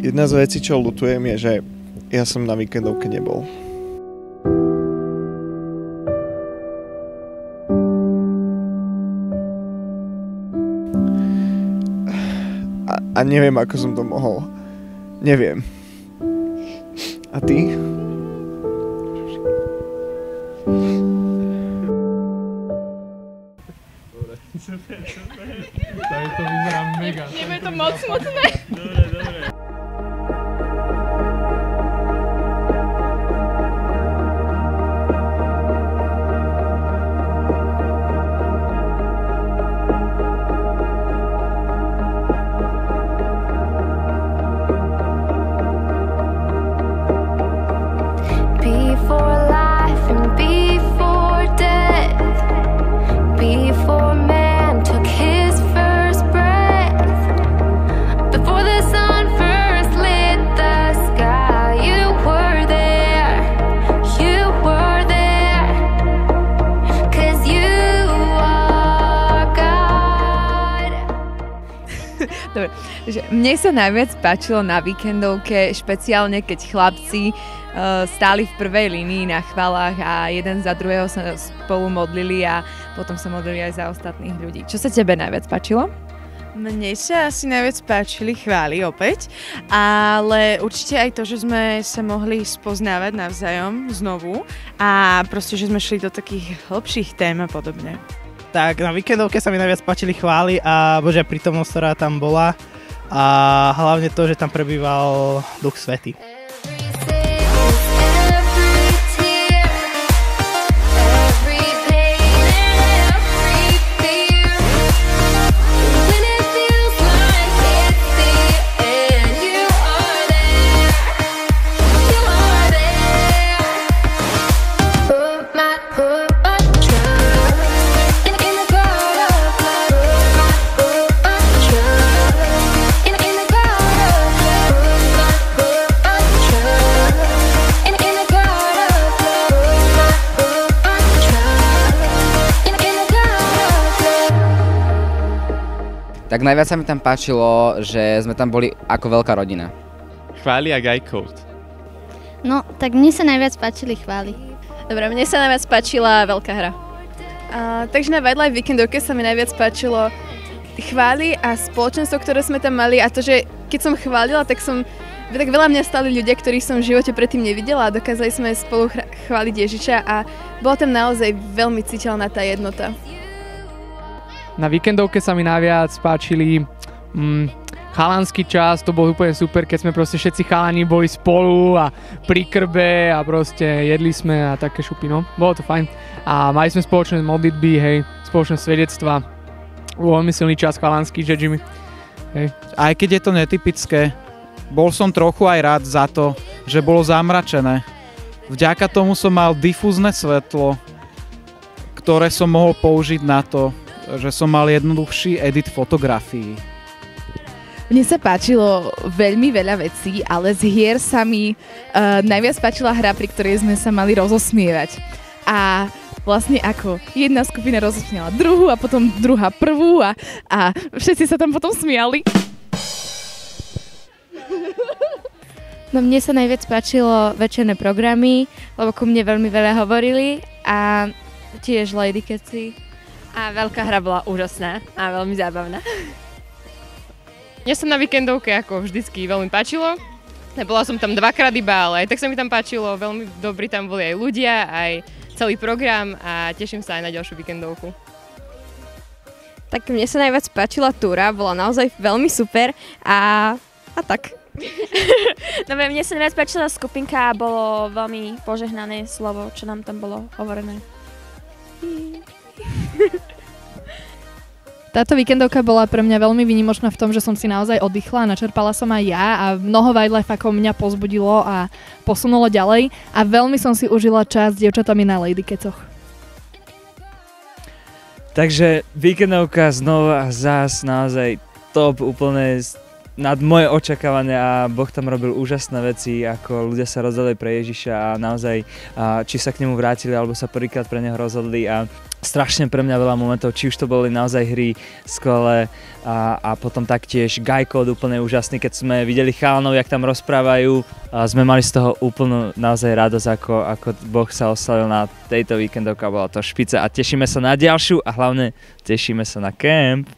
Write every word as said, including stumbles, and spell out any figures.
Jedna z vecí, čo ľutujem, je, že ja som na víkendovke nebol. A, a neviem, ako som to mohol. Neviem. A ty? Super, super. Tady to vyzerá mega. Je to moc smutné. Dobre, dobre. Before life and before death, before man took his first breath, before the sun first lit the sky, you were there, you were there, 'cause you are God. Dobre, že mne sa najviac páčilo na víkendovke, špeciálne keď chlapci uh, stáli v prvej línii na chvalách a jeden za druhého sa spolu modlili a potom sa modlili aj za ostatných ľudí. Čo sa tebe najviac páčilo? Mne sa asi najviac páčili chvály opäť, ale určite aj to, že sme sa mohli spoznávať navzájom znovu a proste, že sme šli do takých hlbších tém a podobne. Tak na víkendovke sa mi najviac páčili chvály a Božia prítomnosť, ktorá tam bola a hlavne to, že tam prebýval Duch Svätý. Tak najviac sa mi tam páčilo, že sme tam boli ako veľká rodina. Chvály a guy code. No, tak mne sa najviac páčili chvály. Dobre, mne sa najviac páčila veľká hra. Uh, takže na Wildlife víkendovke sa mi najviac páčilo chvály a spoločenstvo, ktoré sme tam mali a to, že keď som chválila, tak som tak veľa mňa stali ľudia, ktorých som v živote predtým nevidela a dokázali sme spolu chváliť Ježiša a bola tam naozaj veľmi citeľná tá jednota. Na víkendovke sa mi najviac páčili mm, chalanský čas, to bol úplne super, keď sme proste všetci chalani boli spolu a pri krbe a proste jedli sme a také šupy, no. Bolo to fajn. A mali sme spoločné modlitby, hej, spoločné svedectva. Veľmi silný čas chalanský, že Jimmy. Hej. Aj keď je to netypické, bol som trochu aj rád za to, že bolo zamračené. Vďaka tomu som mal difúzne svetlo, ktoré som mohol použiť na to, že som mal jednoduchší edit fotografií. Mne sa páčilo veľmi veľa vecí, ale z hier sa mi uh, najviac páčila hra, pri ktorej sme sa mali rozosmievať. A vlastne ako jedna skupina rozosmiala druhú a potom druhá prvú a, a všetci sa tam potom smiali. No mne sa najviac páčilo večerné programy, lebo ku mne veľmi veľa hovorili a tiež Lady Keci. A veľká hra bola úžasná a veľmi zábavná. Mne sa na víkendovke ako vždycky veľmi páčilo. Nebola som tam dvakrát iba, ale aj tak sa mi tam páčilo. Veľmi dobrí tam boli aj ľudia, aj celý program a teším sa aj na ďalšiu víkendovku. Tak mne sa najviac páčila túra, bola naozaj veľmi super a, a tak. Dobre, mne sa najviac páčila skupinka a bolo veľmi požehnané slovo, čo nám tam bolo hovorené. Táto víkendovka bola pre mňa veľmi výnimočná v tom, že som si naozaj oddychla a načerpala som aj ja a mnoho wildlifeákov mňa pozbudilo a posunulo ďalej a veľmi som si užila čas s dievčatami na Lady Kecoch. Takže víkendovka znova zás naozaj top, úplne nad moje očakávania a Boh tam robil úžasné veci, ako ľudia sa rozhodli pre Ježiša a naozaj a, či sa k nemu vrátili alebo sa prvýkrát pre neho rozhodli a strašne pre mňa veľa momentov, či už to boli naozaj hry skvelé a, a potom taktiež Guy Code úplne úžasný, keď sme videli chalanov, jak tam rozprávajú a sme mali z toho úplnú naozaj radosť, ako, ako Boh sa oslavil na tejto víkendovke a bola to špica a tešíme sa na ďalšiu a hlavne tešíme sa na kemp.